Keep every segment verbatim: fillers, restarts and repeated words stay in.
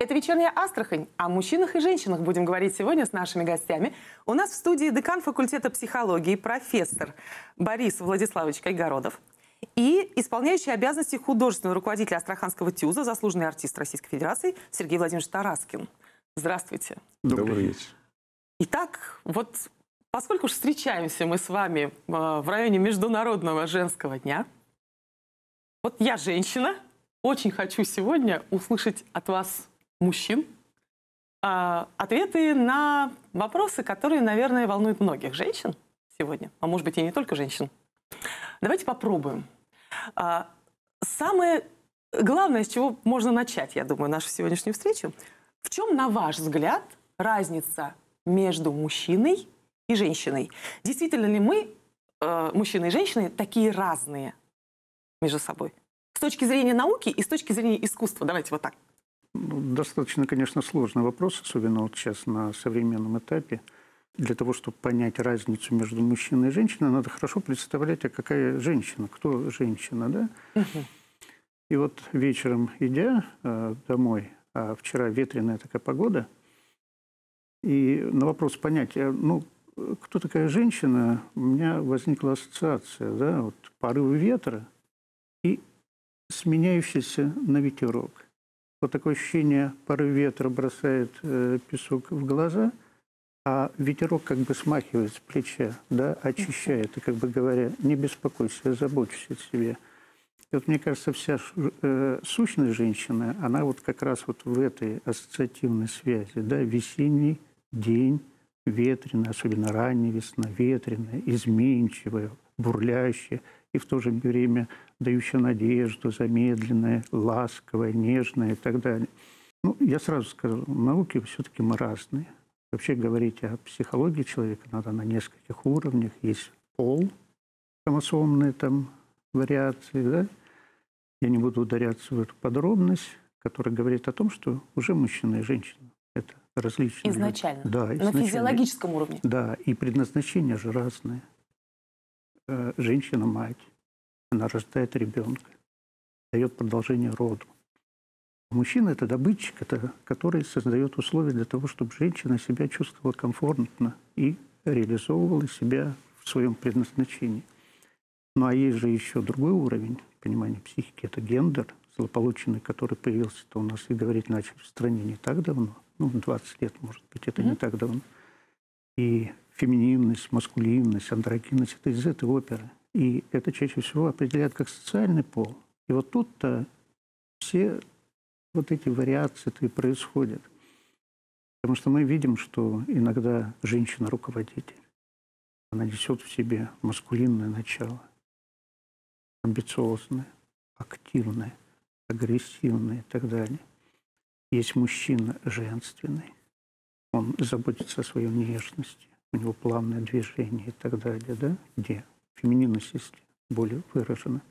Это «Вечерняя Астрахань». О мужчинах и женщинах будем говорить сегодня с нашими гостями. У нас в студии декан факультета психологии, профессор Борис Владиславович Кайгородов и исполняющий обязанности художественного руководителя Астраханского ТЮЗа, заслуженный артист Российской Федерации Сергей Владимирович Тараскин. Здравствуйте. Добрый вечер. Итак, вот поскольку уж встречаемся мы с вами в районе Международного женского дня, вот я женщина, очень хочу сегодня услышать от вас, мужчин, а, ответы на вопросы, которые, наверное, волнуют многих женщин сегодня, а может быть и не только женщин. Давайте попробуем. А, самое главное, с чего можно начать, я думаю, нашу сегодняшнюю встречу, в чем, на ваш взгляд, разница между мужчиной и женщиной? Действительно ли мы, э, мужчины и женщины, такие разные между собой? С точки зрения науки и с точки зрения искусства. Давайте вот так. Ну, достаточно, конечно, сложный вопрос, особенно вот сейчас на современном этапе. Для того, чтобы понять разницу между мужчиной и женщиной, надо хорошо представлять, а какая женщина, кто женщина, да? Угу. И вот вечером, идя э, домой, а вчера ветреная такая погода, и на вопрос понять, ну, кто такая женщина, у меня возникла ассоциация, да, вот порывы ветра и сменяющийся на ветерок. Вот такое ощущение, порыв ветра бросает э, песок в глаза, а ветерок как бы смахивает с плеча, да, очищает, и как бы говоря, не беспокойся, я забочусь о себе. И вот мне кажется, вся э, сущность женщины, она вот как раз вот в этой ассоциативной связи, да, весенний день, ветреный, особенно ранняя весна, ветреная, изменчивая, бурлящая, и в то же время дающая надежду, замедленная, ласковая, нежная и так далее. Ну, я сразу скажу, в науке все-таки мы разные. Вообще говорить о психологии человека надо на нескольких уровнях. Есть пол, хромосомные там вариации, да? Я не буду ударяться в эту подробность, которая говорит о том, что уже мужчина и женщина – это различные. Изначально? Да, изначально. На физиологическом уровне? Да, и предназначение же разное. Женщина-мать, она рождает ребенка, дает продолжение роду. Мужчина – это добытчик, это, который создает условия для того, чтобы женщина себя чувствовала комфортно и реализовывала себя в своем предназначении. Ну а есть же еще другой уровень понимания психики – это гендер, злополученный, который появился-то у нас и говорить начали в стране не так давно, ну, двадцать лет, может быть, это mm-hmm. не так давно. И фемининность, маскулинность, андрогинность – это из этой оперы. И это чаще всего определяет как социальный пол. И вот тут-то все вот эти вариации-то и происходят. Потому что мы видим, что иногда женщина-руководитель, она несет в себе маскулинное начало, амбициозное, активное, агрессивное и так далее. Есть мужчина женственный, он заботится о своей нежности, у него плавное движение и так далее, да, где фемининность есть более выражена.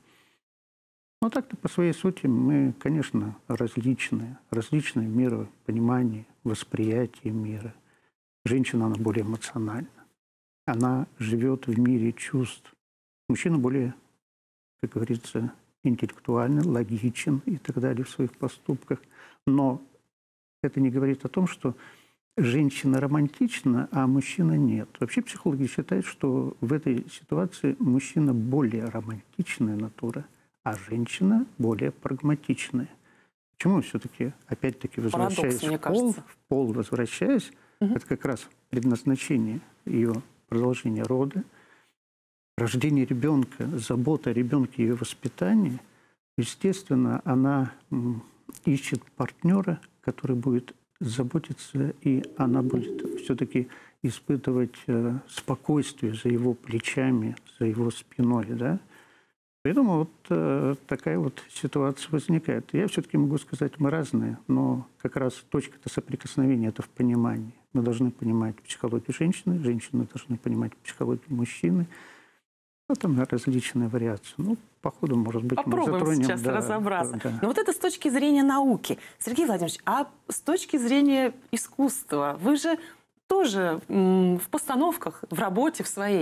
Но так-то по своей сути мы, конечно, различные, различные миропонимание, восприятие мира. Женщина, она более эмоциональна, она живет в мире чувств. Мужчина более, как говорится, интеллектуальный, логичен и так далее в своих поступках. Но это не говорит о том, что женщина романтична, а мужчина нет. Вообще психологи считают, что в этой ситуации мужчина более романтичная натура, а женщина более прагматичная. Почему все-таки, опять-таки, возвращаясь Парадокс, в пол, в пол возвращаясь, угу. это как раз предназначение ее продолжения рода, рождение ребенка, забота о ребенке и ее воспитании. Естественно, она ищет партнера, который будет заботиться, и она будет все-таки испытывать э, спокойствие за его плечами, за его спиной, да. Поэтому вот э, такая вот ситуация возникает. Я все-таки могу сказать, мы разные, но как раз точка-то соприкосновения – это в понимании. Мы должны понимать психологию женщины, женщины должны понимать психологию мужчины. Ну, там различные вариации. Ну, по ходу, может быть, попробуем мы затронем. сейчас да, разобраться. Да. Но вот это с точки зрения науки. Сергей Владимирович, а с точки зрения искусства, вы же тоже м, в постановках, в работе в своей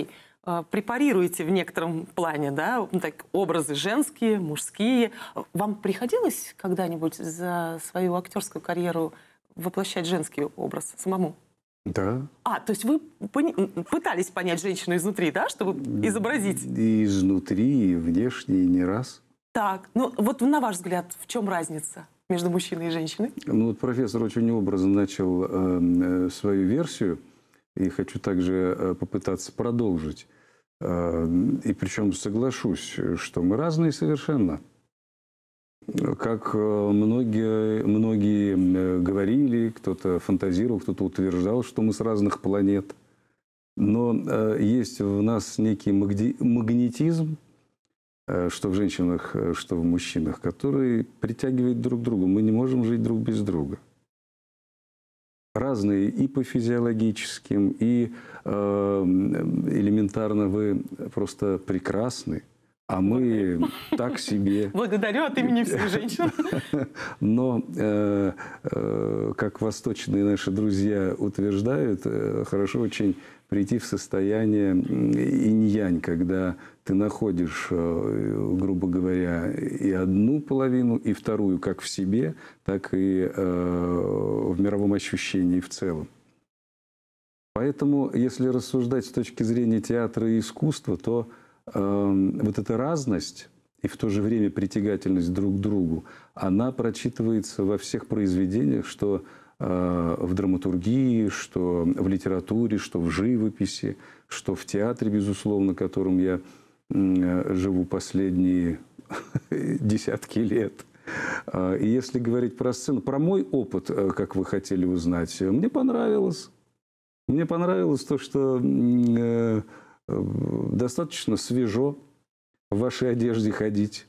э, препарируете в некотором плане, да, вот так, образы женские, мужские. Вам приходилось когда-нибудь за свою актерскую карьеру воплощать женский образ самому? Да. А, то есть вы пони- пытались понять женщину изнутри, да, чтобы изобразить? И изнутри, и внешне, и не раз. Так, ну вот на ваш взгляд, в чем разница между мужчиной и женщиной? Ну вот профессор очень образно начал э, свою версию, и хочу также э, попытаться продолжить. Э, и причем соглашусь, что мы разные совершенно. Как многие, многие говорили, кто-то фантазировал, кто-то утверждал, что мы с разных планет. Но э, есть в нас некий магди- магнетизм, э, что в женщинах, что в мужчинах, который притягивает друг к другу. Мы не можем жить друг без друга. Разные и по физиологическим, и э, элементарно вы просто прекрасны. А мы так себе. Благодарю от имени всех женщин. Но, э, э, как восточные наши друзья утверждают, э, хорошо очень прийти в состояние инь-янь, когда ты находишь, э, грубо говоря, и одну половину, и вторую как в себе, так и э, в мировом ощущении в целом. Поэтому, если рассуждать с точки зрения театра и искусства, то вот эта разность и в то же время притягательность друг к другу, она прочитывается во всех произведениях, что э, в драматургии, что в литературе, что в живописи, что в театре, безусловно, которым я э, живу последние десятки лет. И если говорить про сцену, про мой опыт, как вы хотели узнать, мне понравилось. Мне понравилось то, что э, достаточно свежо в вашей одежде ходить,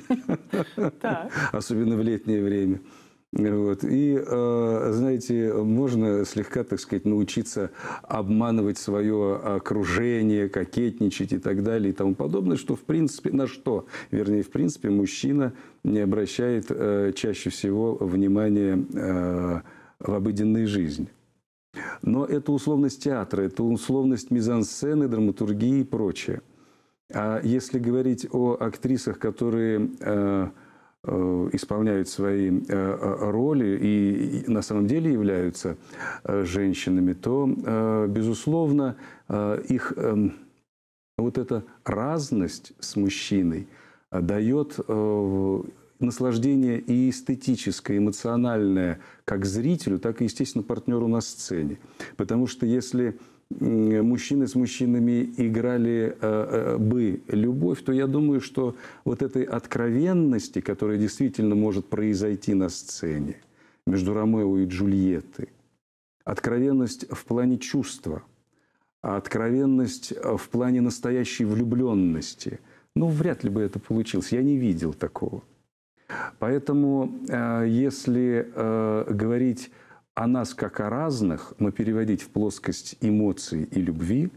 особенно в летнее время. Вот. И, знаете, можно слегка, так сказать, научиться обманывать свое окружение, кокетничать и так далее и тому подобное, что в принципе, на что, вернее, в принципе, мужчина не обращает чаще всего внимания в обыденной жизни. Но это условность театра, это условность мизансцены, драматургии и прочее. А если говорить о актрисах, которые э, э, исполняют свои э, роли и, и на самом деле являются э, женщинами, то, э, безусловно, э, их э, вот эта разность с мужчиной э, дает э, наслаждение и эстетическое, эмоциональное как зрителю, так и, естественно, партнеру на сцене. Потому что если мужчины с мужчинами играли э, э, бы любовь, то я думаю, что вот этой откровенности, которая действительно может произойти на сцене между Ромео и Джульеттой, откровенность в плане чувства, откровенность в плане настоящей влюбленности, ну, вряд ли бы это получилось. Я не видел такого. Поэтому, если говорить о нас как о разных, но переводить в плоскость эмоций и любви,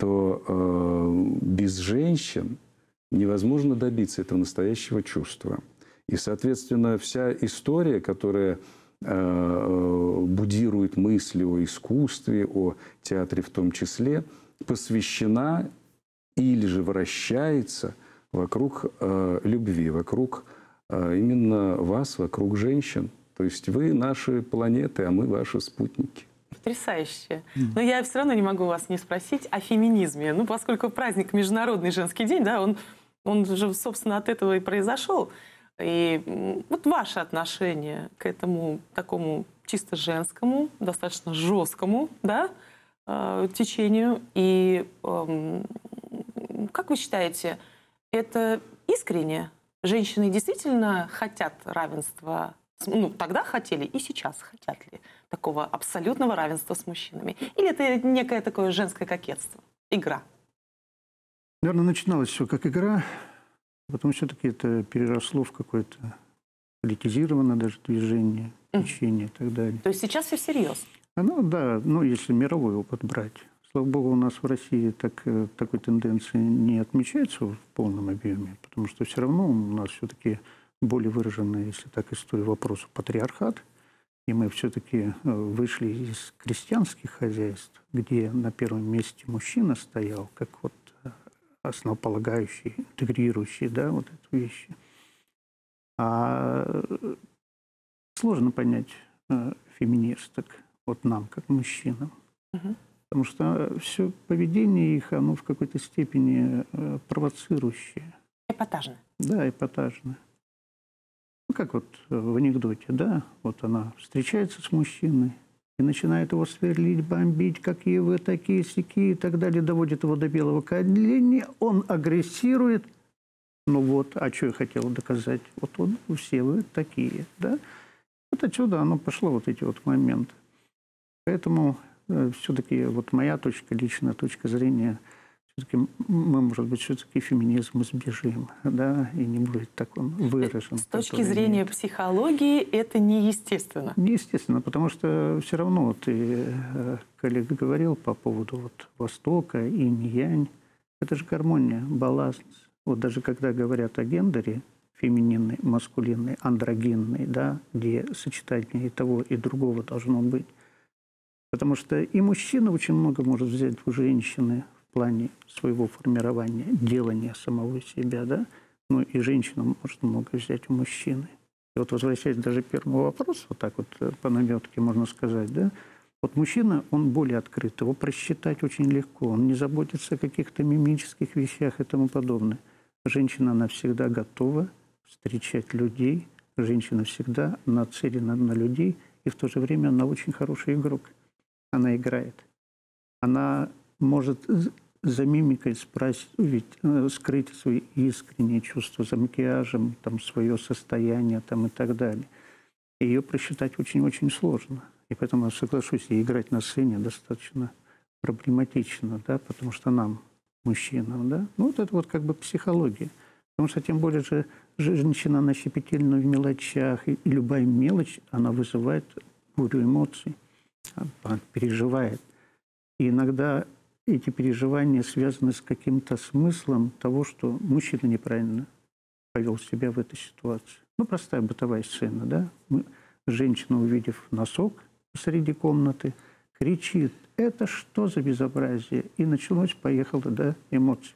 то без женщин невозможно добиться этого настоящего чувства. И, соответственно, вся история, которая будирует мысли о искусстве, о театре в том числе, посвящена или же вращается вокруг любви, вокруг именно вас, вокруг женщин. То есть вы наши планеты, а мы ваши спутники. Потрясающе. Но я все равно не могу вас не спросить о феминизме. Ну, поскольку праздник Международный женский день, да, он, он же, собственно, от этого и произошел. И вот ваше отношение к этому такому чисто женскому, достаточно жесткому, да, течению. И как вы считаете, это искренне? Женщины действительно хотят равенства? Ну, тогда хотели и сейчас хотят ли такого абсолютного равенства с мужчинами? Или это некое такое женское кокетство, игра? Наверное, начиналось все как игра, потом все-таки это переросло в какое-то политизированное даже движение, течение и так далее. То есть сейчас все всерьез? Ну да, ну если мировой опыт брать. Слава богу, у нас в России так, такой тенденции не отмечается в полном объеме, потому что все равно у нас все-таки более выраженная, если так история вопроса, патриархат. И мы все-таки вышли из крестьянских хозяйств, где на первом месте мужчина стоял, как вот основополагающие, интегрирующие, да, вот эти вещи. А сложно понять э, феминисток, вот нам, как мужчинам. Мгм. Потому что все поведение их, оно в какой-то степени э, провоцирующее. Эпатажно. Да, эпатажное. Ну, как вот в анекдоте, да, вот она встречается с мужчиной и начинает его сверлить, бомбить, какие вы такие, сякие и так далее, доводит его до белого коленя, он агрессирует. Ну вот, а что я хотела доказать? Вот он, все вы такие, да? Вот отсюда оно пошло, вот эти вот моменты. Поэтому э, все-таки вот моя точка, личная точка зрения, все-таки мы, может быть, все-таки феминизм избежим, да, и не будет так он выражен. С точки который зрения имеет. психологии это неестественно. Неестественно, потому что все равно, вот и э, коллега говорил по поводу вот Востока, инь-янь, это же гармония, баланс. Вот даже когда говорят о гендере, фемининный, маскулинный, андрогинный, да, где сочетание и того, и другого должно быть. Потому что и мужчина очень много может взять у женщины в плане своего формирования, делания самого себя, да, но и женщина может много взять у мужчины. И вот возвращаясь даже к первому вопросу, вот так вот по наметке можно сказать, да, вот мужчина, он более открыт, его просчитать очень легко, он не заботится о каких-то мимических вещах и тому подобное. Женщина, она всегда готова встречать людей, женщина всегда нацелена на людей, и в то же время она очень хороший игрок. Она играет. Она может за мимикой спросить, скрыть свои искренние чувства, за макияжем, там, свое состояние там, и так далее. И ее просчитать очень-очень сложно. И поэтому я соглашусь, и играть на сцене достаточно проблематично, да, потому что нам, мужчинам, да, ну вот это вот как бы психология. Потому что тем более же женщина, она щепетильна в мелочах, и любая мелочь, она вызывает бурю эмоций, она переживает. И иногда эти переживания связаны с каким-то смыслом того, что мужчина неправильно повел себя в этой ситуации. Ну, простая бытовая сцена, да. Мы, женщина, увидев носок посреди комнаты, кричит: это что за безобразие? И началось, поехало, да, эмоции.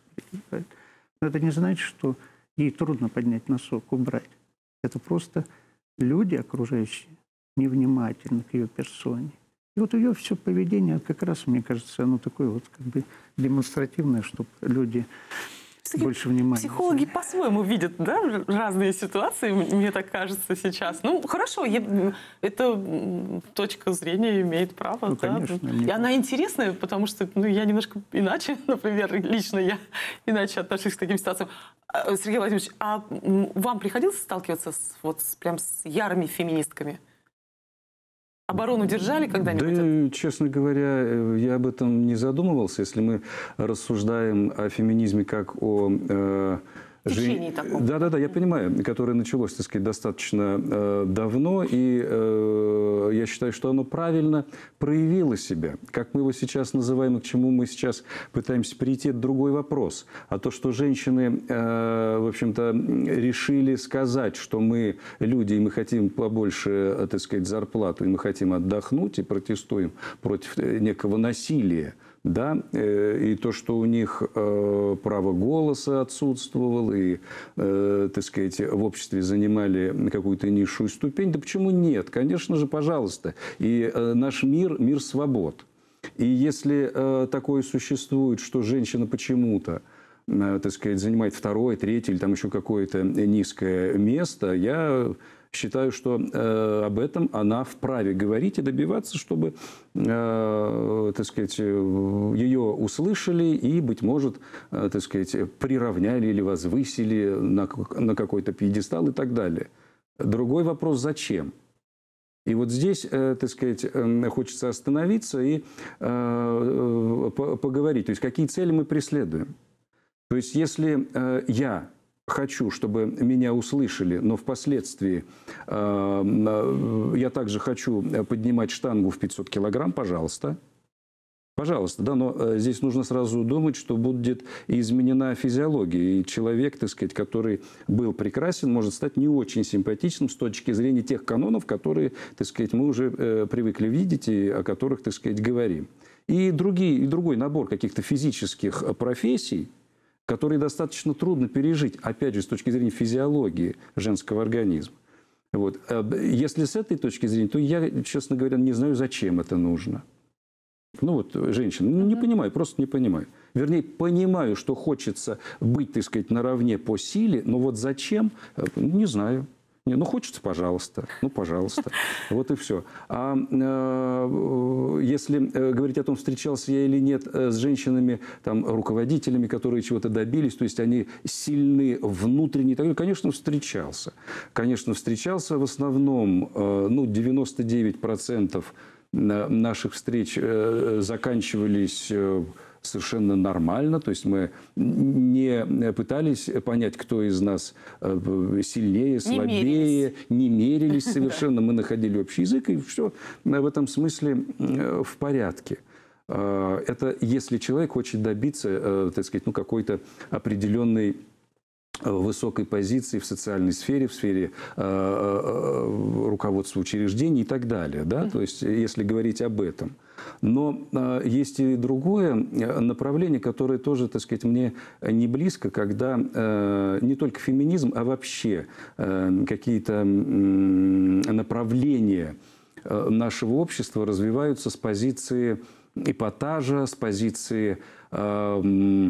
Но это не значит, что ей трудно поднять носок, убрать. Это просто люди окружающие невнимательны к ее персоне. И вот ее все поведение, как раз, мне кажется, оно такое вот как бы демонстративное, чтобы люди больше внимания. Психологи по-своему видят, да, разные ситуации, мне так кажется сейчас. Ну, хорошо, я, эта точка зрения имеет право. Ну, да. конечно, И она интересная, потому что ну, я немножко иначе, например, лично я иначе отношусь к таким ситуациям. Сергей Владимирович, а вам приходилось сталкиваться с, вот, с, прям с ярыми феминистками? Оборону держали когда-нибудь? Да, честно говоря, я об этом не задумывался. Если мы рассуждаем о феминизме как о... Э, Течении жен... таком. Да, да, да, я понимаю, которое началось, так сказать, достаточно э, давно, и э, я считаю, что оно правильно проявило себя. Как мы его сейчас называем, и к чему мы сейчас пытаемся прийти, это другой вопрос. А то, что женщины, э, в общем-то, решили сказать, что мы люди, и мы хотим побольше, так сказать, зарплату, и мы хотим отдохнуть, и протестуем против некого насилия, да, и то, что у них э, право голоса отсутствовало, и, э, так сказать, в обществе занимали какую-то низшую ступень. Да почему нет? Конечно же, пожалуйста. И э, наш мир – мир свобод. И если э, такое существует, что женщина почему-то, э, так сказать, занимает второе, третье или там еще какое-то низкое место, я... считаю, что э, об этом она вправе говорить и добиваться, чтобы, э, так сказать, ее услышали и, быть может, э, так сказать, приравняли или возвысили на, на какой-то пьедестал и так далее. Другой вопрос – зачем? И вот здесь, э, так сказать, э, хочется остановиться и э, э, поговорить. То есть, какие цели мы преследуем? То есть, если э, я... хочу, чтобы меня услышали, но впоследствии э, я также хочу поднимать штангу в пятьсот килограмм, пожалуйста. Пожалуйста, да, но э, здесь нужно сразу думать, что будет изменена физиология. И человек, так сказать, который был прекрасен, может стать не очень симпатичным с точки зрения тех канонов, которые, так сказать, мы уже э, привыкли видеть и о которых, так сказать, говорим. И, другие, и другой набор каких-то физических профессий, которые достаточно трудно пережить, опять же, с точки зрения физиологии женского организма. Вот. Если с этой точки зрения, то я, честно говоря, не знаю, зачем это нужно. Ну вот, женщина, не понимаю, просто не понимаю. Вернее, понимаю, что хочется быть, так сказать, наравне по силе, но вот зачем, не знаю. Не, ну, хочется, пожалуйста. Ну, пожалуйста. Вот и все. А э, если э, говорить о том, встречался я или нет э, с женщинами, там, руководителями, которые чего-то добились, то есть они сильны внутренне, так, конечно, встречался. Конечно, встречался в основном, э, ну, девяносто девять процентов наших встреч э, заканчивались... Э, совершенно нормально, то есть мы не пытались понять, кто из нас сильнее, слабее, не мерились совершенно, мы находили общий язык, и все в этом смысле в порядке. Это если человек хочет добиться, так сказать, ну, какой-то определенной высокой позиции в социальной сфере, в сфере э, руководства учреждений и так далее. Да? То есть, если говорить об этом. Но э, есть и другое направление, которое тоже, так сказать, мне не близко, когда э, не только феминизм, а вообще э, какие-то э, направления э, нашего общества развиваются с позиции эпатажа, с позиции... Э,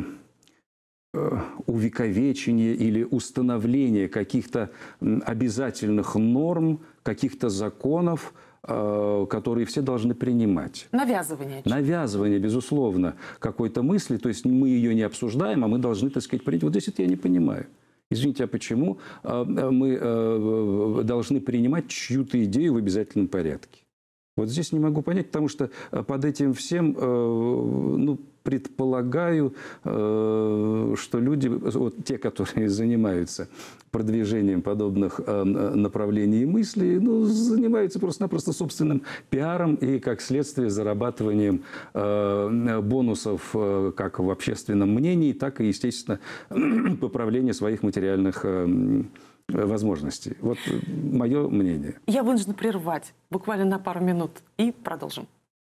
увековечения или установления каких-то обязательных норм, каких-то законов, которые все должны принимать. Навязывание. Навязывание, безусловно, какой-то мысли. То есть мы ее не обсуждаем, а мы должны, так сказать, принять. Вот здесь это я не понимаю. Извините, а почему мы должны принимать чью-то идею в обязательном порядке? Вот здесь не могу понять, потому что под этим всем, ну, предполагаю, что люди, вот те, которые занимаются продвижением подобных направлений и мыслей, ну, занимаются просто-напросто собственным пиаром и, как следствие, зарабатыванием бонусов как в общественном мнении, так и, естественно, поправление своих материальных возможностей. Вот мое мнение. Я вынуждена прервать буквально на пару минут и продолжим.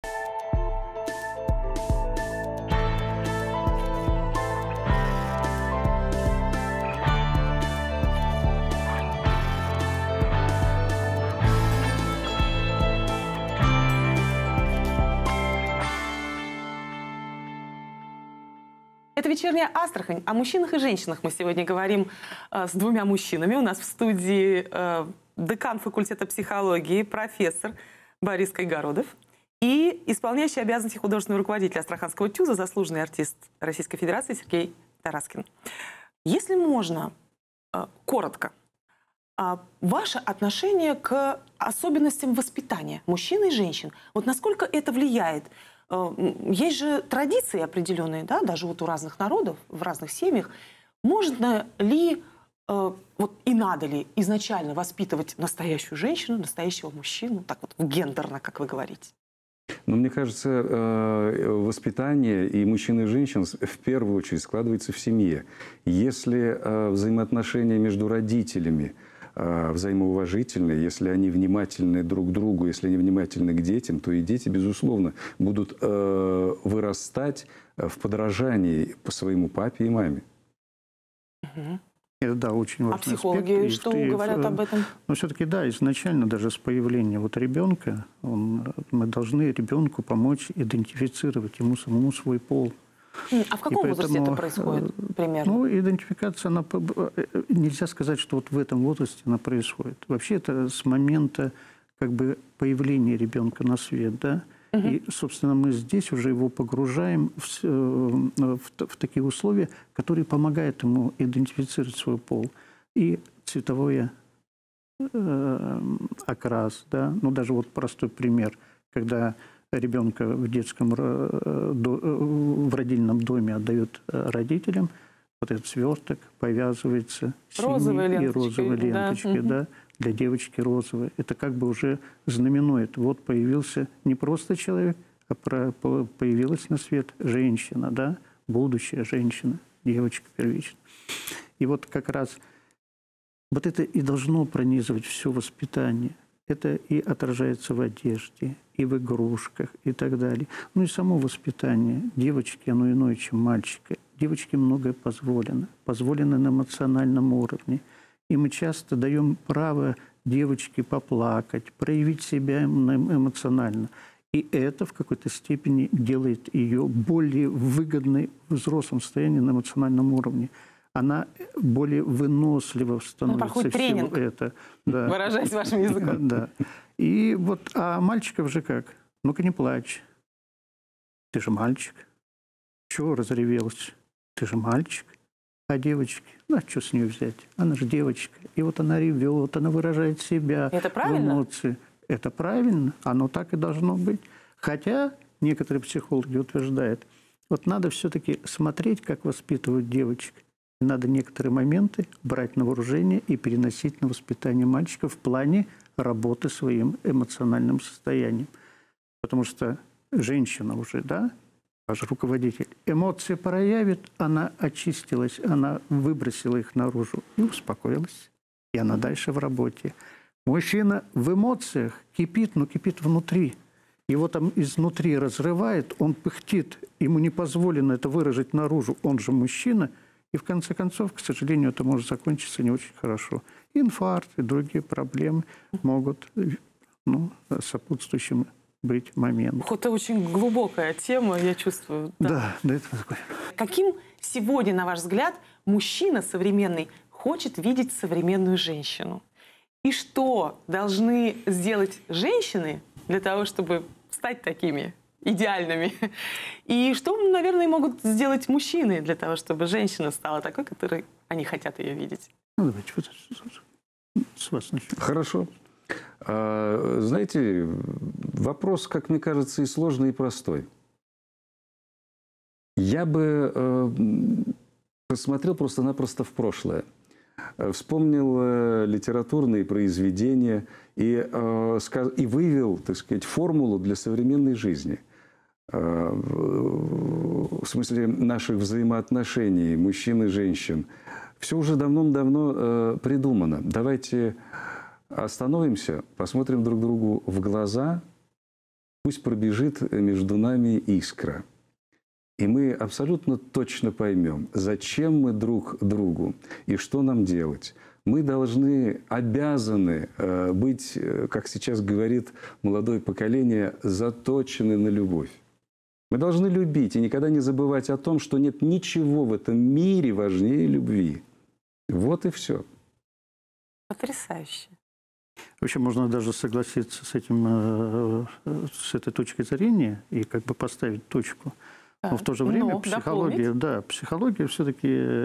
Это «Вечерняя Астрахань». О мужчинах и женщинах мы сегодня говорим э, с двумя мужчинами. У нас в студии э, декан факультета психологии, профессор Борис Кайгородов и исполняющий обязанности художественного руководителя Астраханского ТЮЗа, заслуженный артист Российской Федерации Сергей Тараскин. Если можно, э, коротко, э, ваше отношение к особенностям воспитания мужчин и женщин. Вот насколько это влияет? Есть же традиции определенные, да, даже вот у разных народов, в разных семьях. Можно ли, э, вот и надо ли изначально воспитывать настоящую женщину, настоящего мужчину, так вот гендерно, как вы говорите? Ну, мне кажется, воспитание и мужчин и женщин в первую очередь складывается в семье. Если взаимоотношения между родителями взаимоуважительные, если они внимательны друг к другу, если они внимательны к детям, то и дети, безусловно, будут э, вырастать в подражании по своему папе и маме. Угу. Это, да, очень важный аспект. А психологи аспект. что и, говорят и, об этом? Но все-таки, да, изначально даже с появлением вот ребенка он, мы должны ребенку помочь идентифицировать ему самому свой пол. А в каком и возрасте поэтому, это происходит примерно? Ну, идентификация, она, нельзя сказать, что вот в этом возрасте она происходит. Вообще это с момента как бы появления ребенка на свет, да? Угу. И, собственно, мы здесь уже его погружаем в, в, в такие условия, которые помогают ему идентифицировать свой пол. И цветовой э, окрас, да? Ну, даже вот простой пример, когда ребенка в детском, в родильном доме отдают родителям, вот этот сверток повязывается синей и розовой ленточкой, да. Да, для девочки розовой. Это как бы уже знаменует, вот появился не просто человек, а появилась на свет женщина, да, будущая женщина, девочка первичная. И вот как раз вот это и должно пронизывать все воспитание. Это и отражается в одежде, и в игрушках, и так далее. Ну и само воспитание девочки, оно иное, чем мальчика. девочке многое позволено. Позволено на эмоциональном уровне. И мы часто даем право девочке поплакать, проявить себя эмоционально. И это в какой-то степени делает ее более выгодной в взрослом состоянии на эмоциональном уровне. Она более вынослива становится. Ну, тренинг, это. Да. Выражаясь вашим языком. Да. И вот, а мальчиков же как? Ну-ка не плачь. Ты же мальчик. Чего разревелась? Ты же мальчик. А девочки, ну, а что с нее взять? Она же девочка. И вот она ревет, она выражает себя. Это правильно? Эмоции. Это правильно. Оно так и должно быть. Хотя некоторые психологи утверждают, вот надо все-таки смотреть, как воспитывают девочек. И надо некоторые моменты брать на вооружение и переносить на воспитание мальчиков в плане работы своим эмоциональным состоянием. Потому что женщина уже, да, ваш руководитель, эмоции проявит, она очистилась, она выбросила их наружу и успокоилась. И она дальше в работе. Мужчина в эмоциях кипит, но кипит внутри. Его там изнутри разрывает, он пыхтит, ему не позволено это выразить наружу, он же мужчина. И в конце концов, к сожалению, это может закончиться не очень хорошо. Инфаркт и другие проблемы могут, ну, сопутствующим быть моментом. Это очень глубокая тема, я чувствую. Да, да, да, это такое. Каким сегодня, на ваш взгляд, мужчина современный хочет видеть современную женщину? И что должны сделать женщины для того, чтобы стать такими идеальными? И что, наверное, могут сделать мужчины для того, чтобы женщина стала такой, которой они хотят ее видеть? Ну, давайте вот с вас начнем. Хорошо. А, знаете, вопрос, как мне кажется, и сложный, и простой. Я бы э, посмотрел просто-напросто в прошлое. Вспомнил э, литературные произведения и, э, сказ... и вывел, так сказать, формулу для современной жизни. Э, в смысле наших взаимоотношений мужчин и женщин. Все уже давным-давно э, придумано. Давайте остановимся, посмотрим друг другу в глаза, пусть пробежит между нами искра. И мы абсолютно точно поймем, зачем мы друг другу и что нам делать. Мы должны, обязаны э, быть, как сейчас говорит молодое поколение, заточены на любовь. Мы должны любить и никогда не забывать о том, что нет ничего в этом мире важнее любви. Вот и все. Потрясающе. Вообще можно даже согласиться с этим, с этой точкой зрения и как бы поставить точку. Но в то же время Но, психология, да, психология все-таки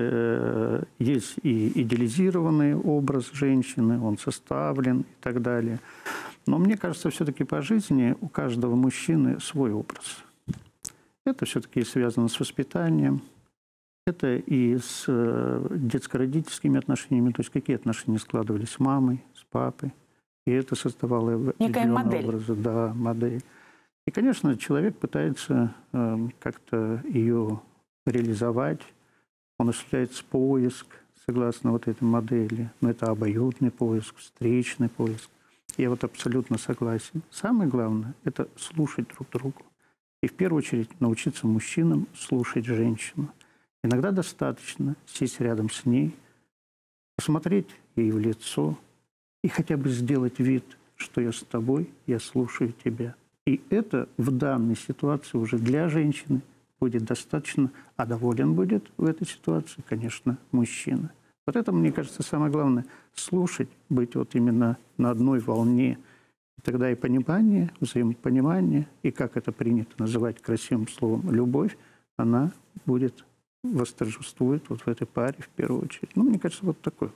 есть и идеализированный образ женщины, он составлен и так далее. Но мне кажется, все-таки по жизни у каждого мужчины свой образ. Это все-таки связано с воспитанием, это и с детско-родительскими отношениями, то есть какие отношения складывались с мамой, с папой. И это создавало определенный образ, да, модель. И, конечно, человек пытается э, как-то ее реализовать. Он осуществляет поиск, согласно вот этой модели. Но это обоюдный поиск, встречный поиск. Я вот абсолютно согласен. Самое главное – это слушать друг друга. И в первую очередь научиться мужчинам слушать женщину. Иногда достаточно сесть рядом с ней, посмотреть ей в лицо и хотя бы сделать вид, что я с тобой, я слушаю тебя. И это в данной ситуации уже для женщины будет достаточно, а доволен будет в этой ситуации, конечно, мужчина. Вот это, мне кажется, самое главное – слушать, быть вот именно на одной волне. И тогда и понимание, взаимопонимание, и как это принято называть красивым словом «любовь», она будет восторжествует вот в этой паре в первую очередь. Ну, мне кажется, вот такой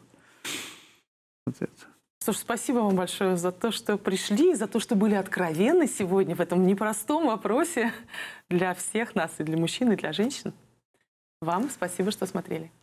вот это. Слушай, спасибо вам большое за то, что пришли, за то, что были откровенны сегодня в этом непростом вопросе для всех нас, и для мужчин, и для женщин. Вам спасибо, что смотрели.